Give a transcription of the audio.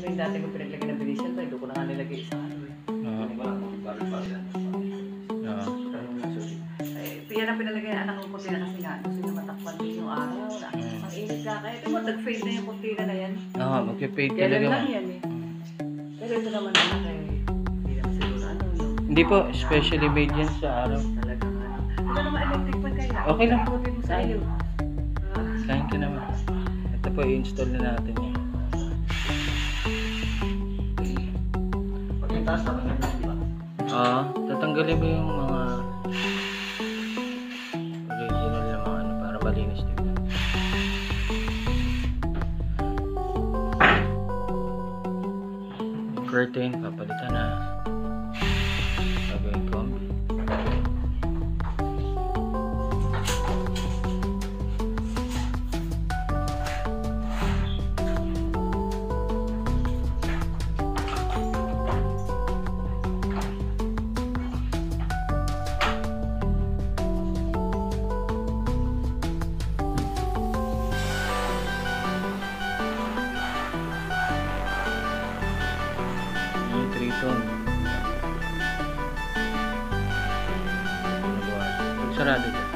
Kasi yung dati kong pinaglagay ng binisyan tayo, doon ko na nga nilagay isang ano eh. Yan ang pinalagay ng anak kong kurtina kasi nga gusto niya matakpan din yung araw. Ang init ka kaya. Ito nag-fade na yung kurtina na yan. Oo, mag-fade Kailan talaga. lang yan eh. Pero ito naman anak eh. Hindi naman siguro ano. Hindi po, specially made yan sa araw. Talagang ano. Ito naman electric fan kayo. Okay lang. Ikutin mo sa iyo. Kain ka naman. Ito po, i-install na natin yan. Pag yung taas naman yun, di ba? Oo, tatanggalin mo yung mga original na mga ano para malinis din. Yung curtain, papalitan na. Gagawin combi. Yung triton. Sarado dyan.